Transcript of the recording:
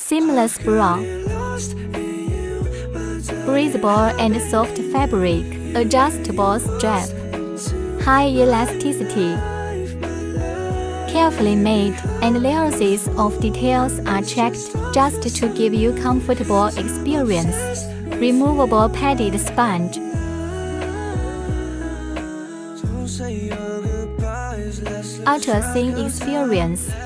Seamless bra. Breathable and soft fabric, adjustable strap. High elasticity. Carefully made, and layers of details are checked just to give you comfortable experience. Removable padded sponge. Ultra thin experience.